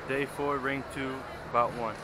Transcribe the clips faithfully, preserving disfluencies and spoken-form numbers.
Day four, ring two, bout one.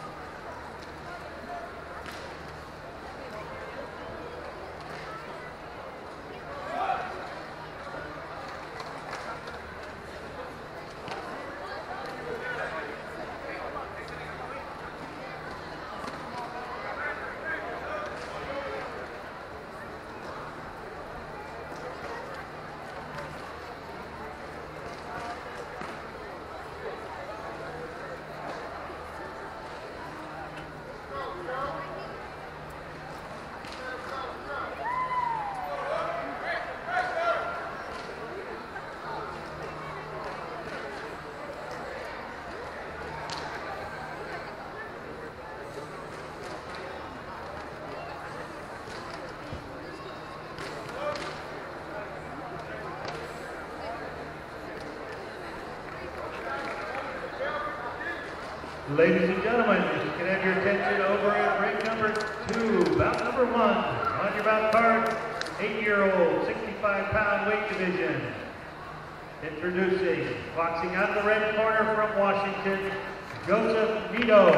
Ladies and gentlemen, you can have your attention over at ring number two, bout number one. On your bout card, eight-year-old, sixty-five pound weight division. Introducing, boxing out of the red corner from Washington, Joseph Nito.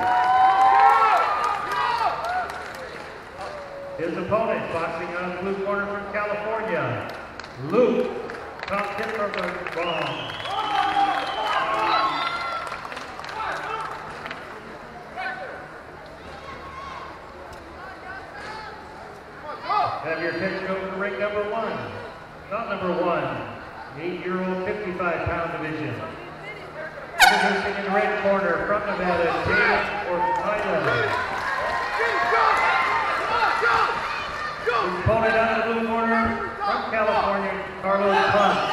His opponent, boxing out of the blue corner from California, Luke Koptenberger. Have your attention over to ring number one. Bout number one, eight-year-old, fifty-five pound division. Introducing in the red corner from Nevada, David Ortega. His opponent out of the blue corner from California, Carlos Ponce.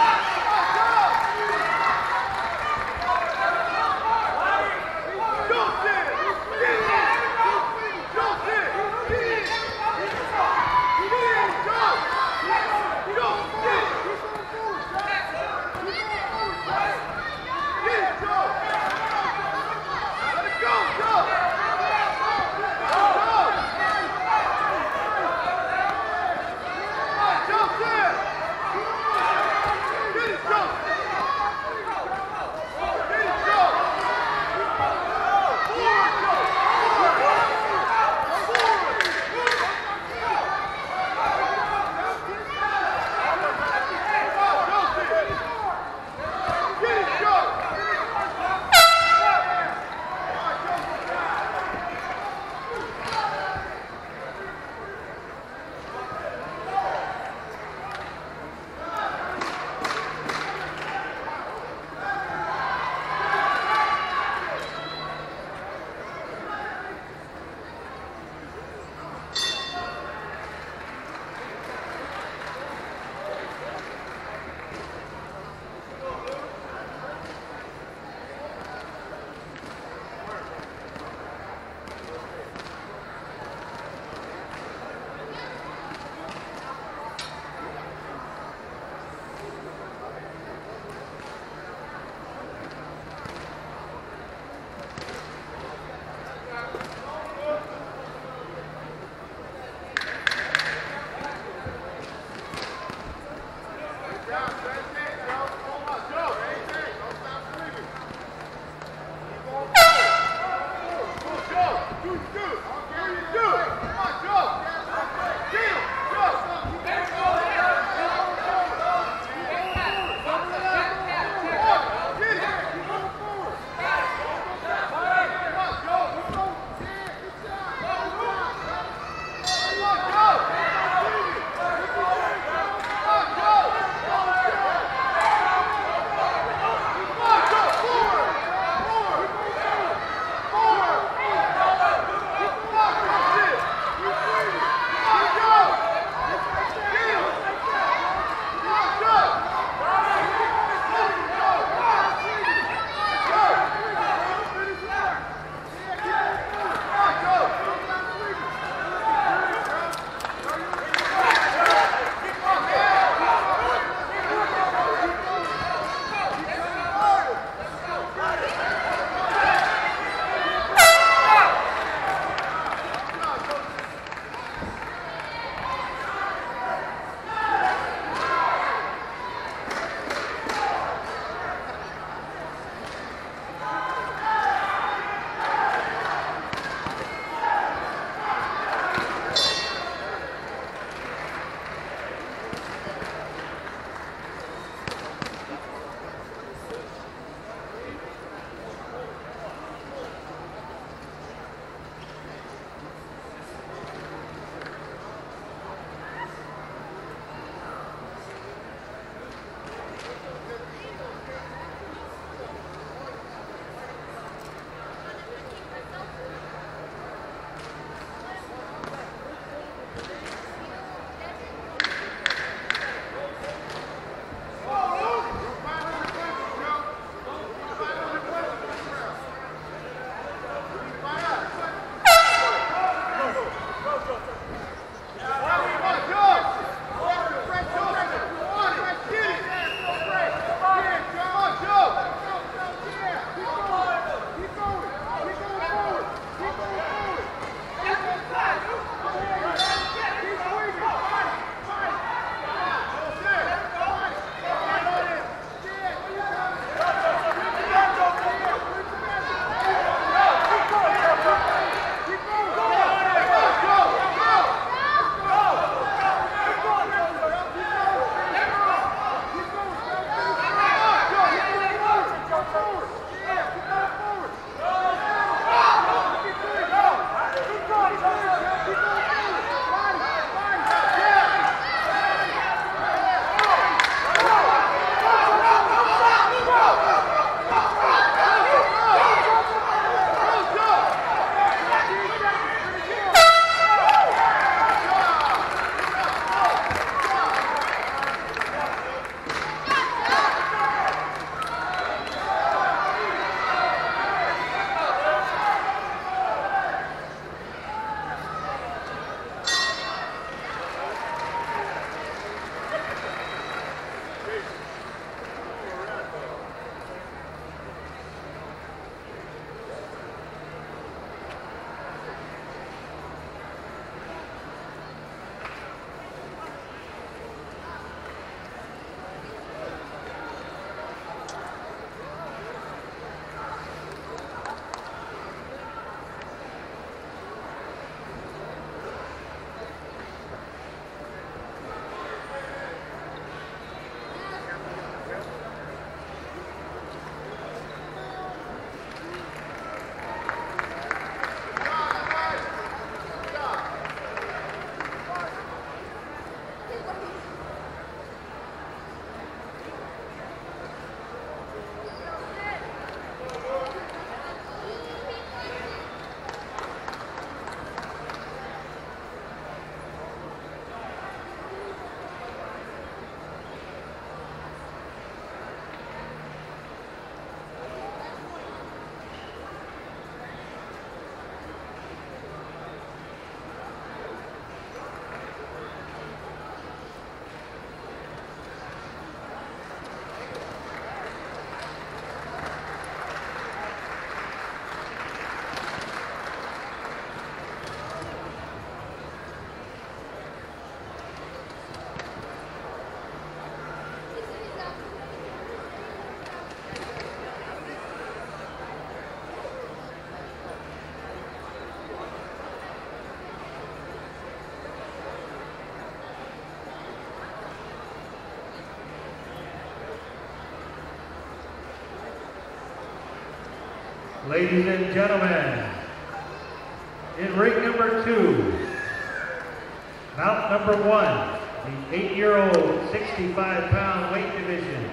Ladies and gentlemen, in ring number two, bout number one, the eight-year-old sixty-five pound weight division.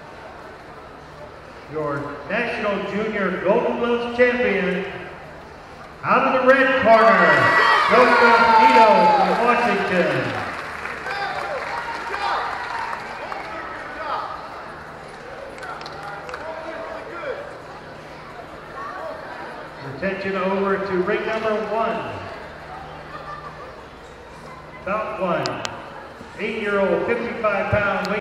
Your National Junior Golden Gloves champion, out of the red corner, Joseph Ito from Washington. Attention over to ring number one. Bout one, eight-year-old fifty-five pound weight